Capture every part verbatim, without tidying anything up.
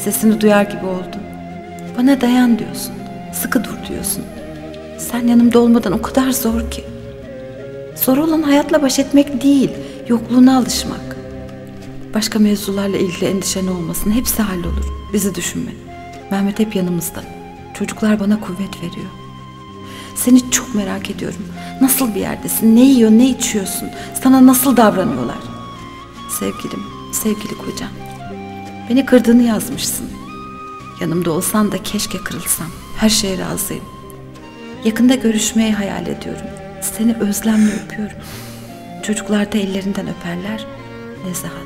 Sesini duyar gibi oldum. Bana dayan diyorsun. Sıkı dur diyorsun. Sen yanımda olmadan o kadar zor ki. Zor olan hayatla baş etmek değil, yokluğuna alışmak. Başka mevzularla ilgili endişen olmasın. Hepsi hallolur. Bizi düşünme. Mehmet hep yanımızda. Çocuklar bana kuvvet veriyor. Seni çok merak ediyorum. Nasıl bir yerdesin? Ne yiyor, ne içiyorsun? Sana nasıl davranıyorlar? Sevgilim, sevgili kocam. Beni kırdığını yazmışsın. Yanımda olsan da keşke kırılsam. Her şeye razıyım. Yakında görüşmeyi hayal ediyorum. Seni özlemle öpüyorum. Çocuklar da ellerinden öperler. Nezahat.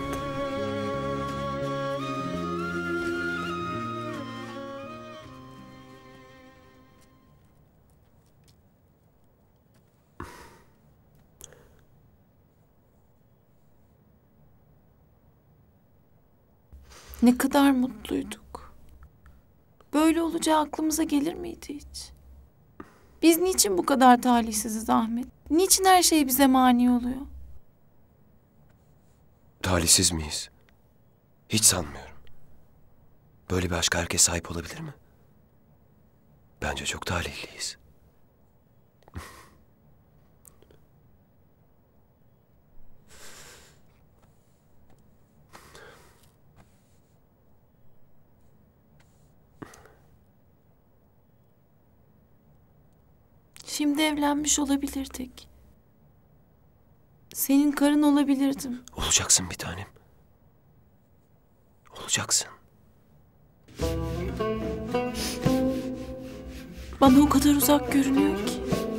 Ne kadar mutluyduk. Böyle olacağı aklımıza gelir miydi hiç? Biz niçin bu kadar talihsiziz Ahmet? Niçin her şey bize mani oluyor? Talihsiz miyiz? Hiç sanmıyorum. Böyle bir aşka herkes sahip olabilir mi? Bence çok talihliyiz. Şimdi evlenmiş olabilirdik. Senin karın olabilirdim. Olacaksın bir tanem. Olacaksın. Bana o kadar uzak görünüyor ki.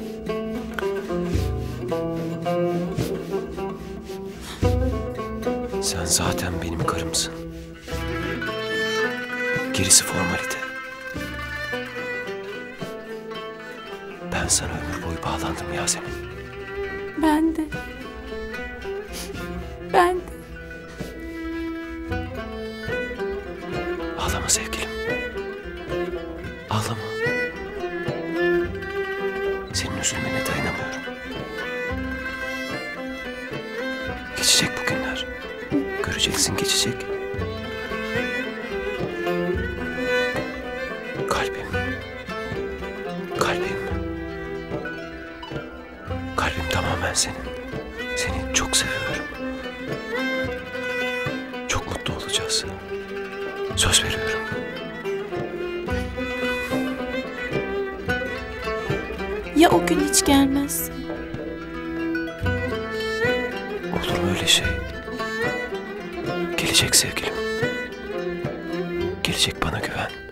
Sen zaten benim karımsın. Gerisi formalite. Ben sana ömür boyu bağlandım Yasemin. Ben de. Ben de. Ağlama sevgilim. Ağlama. Senin üzülmene dayanamıyorum. Geçecek bu günler. Göreceksin geçecek. Kalbim. Kalbim. Kalbim tamamen senin. Seni çok seviyorum. Çok mutlu olacağız. Söz veriyorum. Ya o gün hiç gelmezse? Olur mu öyle şey? Gelecek sevgilim. Gelecek, bana güven.